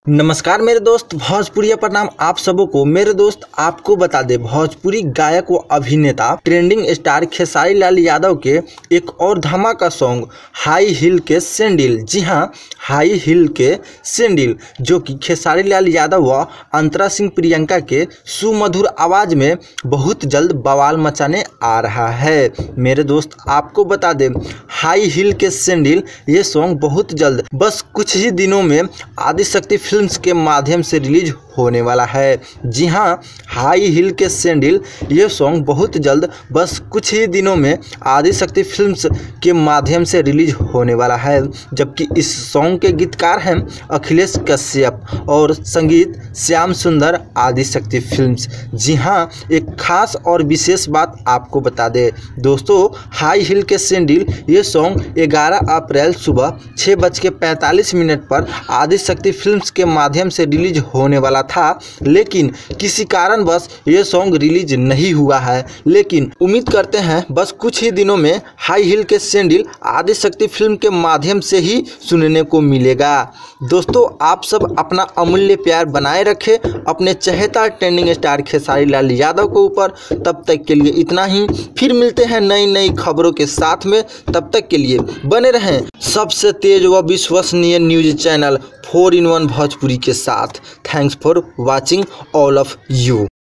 नमस्कार मेरे दोस्त, भोजपुरिया प्रणाम आप सबों को। मेरे दोस्त आपको बता दे, भोजपुरी गायक व अभिनेता ट्रेंडिंग स्टार खेसारी लाल यादव के एक और धमाका सॉन्ग हाई हिल के सैंडल, जी हाँ हाई हिल के सैंडल, जो कि खेसारी लाल यादव व अंतरा सिंह प्रियंका के सुमधुर आवाज़ में बहुत जल्द बवाल मचाने आ रहा है। मेरे दोस्त आपको बता दे, हाई हिल के सैंडल ये सॉन्ग बहुत जल्द बस कुछ ही दिनों में आदिशक्ति फिल्म्स के माध्यम से रिलीज होने वाला है। जी हाँ, हाई हिल के सैंडल ये सॉन्ग बहुत जल्द बस कुछ ही दिनों में आदिशक्ति फिल्म्स के माध्यम से रिलीज होने वाला है। जबकि इस सॉन्ग के गीतकार हैं अखिलेश कश्यप और संगीत श्याम सुंदर आदिशक्ति फिल्म्स। जी हाँ, एक खास और विशेष बात आपको बता दें दोस्तों, हाई हिल के सैंडल ये सॉन्ग 11 अप्रैल सुबह 6:45 पर आदिशक्ति फिल्म्स के माध्यम से रिलीज होने वाला था, लेकिन किसी कारणवश ये सॉन्ग रिलीज नहीं हुआ है। लेकिन उम्मीद करते हैं बस कुछ ही दिनों में हाई हिल के सैंडल आदिशक्ति फिल्म के माध्यम से ही सुनने को मिलेगा। दोस्तों, आप सब अपना अमूल्य प्यार बनाए रखें अपने चहेता ट्रेंडिंग स्टार खेसारी लाल यादव के ऊपर। तब तक के लिए इतना ही, फिर मिलते हैं नई नई खबरों के साथ में। तब तक के लिए बने रहें सबसे तेज व विश्वसनीय न्यूज चैनल 4 in 1 भोजपुरी के साथ। Thanks for watching all of you.